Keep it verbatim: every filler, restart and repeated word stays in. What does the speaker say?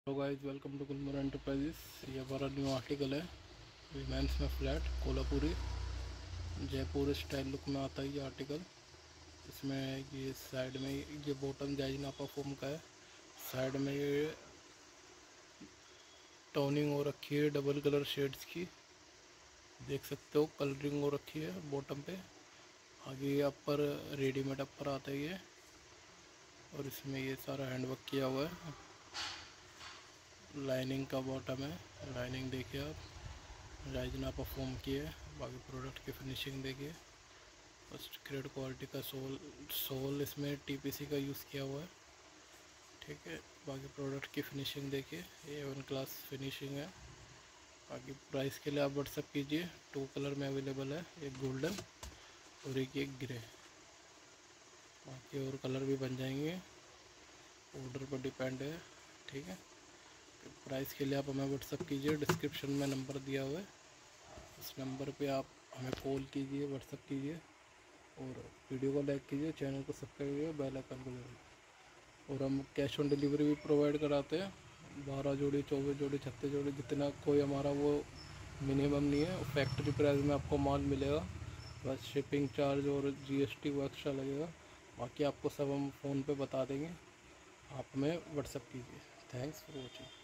Hello guys, welcome to Gulmor enterprises. ये हमारा new article है विमेंस में flat Kolhapuri Jaipur style look में आता है ये आर्टिकल। इसमें ये साइड में ये बॉटम जायज नापा फोम का है। साइड में ये टोनिंग हो रखी है डबल कलर शेड्स की, देख सकते हो कलरिंग हो रखी है बॉटम पे। आगे ये अपर रेडीमेड अपर आता है ये, और इसमें ये सारा हैंडवर्क किया हुआ है। लाइनिंग का बॉटम है, लाइनिंग देखिए आप, राइजना परफॉर्म की है। बाकी प्रोडक्ट की फिनिशिंग देखिए, फर्स्ट ग्रेड क्वालिटी का सोल सोल इसमें टीपीसी का यूज़ किया हुआ है, ठीक है। बाकी प्रोडक्ट की फिनिशिंग देखिए, ए वन क्लास फिनिशिंग है। बाकी प्राइस के लिए आप व्हाट्सअप कीजिए। टू कलर में अवेलेबल है, एक गोल्डन और एक एक ग्रे। बाकी और कलर भी बन जाएंगे, ऑर्डर पर डिपेंड है, ठीक है। प्राइस के लिए आप हमें व्हाट्सअप कीजिए, डिस्क्रिप्शन में नंबर दिया हुआ है, इस नंबर पे आप हमें कॉल कीजिए, व्हाट्सअप कीजिए और वीडियो को लाइक कीजिए, चैनल को सब्सक्राइब कीजिए, बेल आइकन को जरूर। और हम कैश ऑन डिलीवरी भी प्रोवाइड कराते हैं। बारह जोड़ी, चौबीस जोड़ी, छत्तीस जोड़ी, जितना कोई हमारा वो मिनिमम नहीं है। फैक्ट्री प्राइस में आपको माल मिलेगा, बस शिपिंग चार्ज और जीएसटी वो एक्स्ट्रा लगेगा। बाकी आपको सब हम फ़ोन पे बता देंगे, आप हमें व्हाट्सअप कीजिए। Thanks for watching.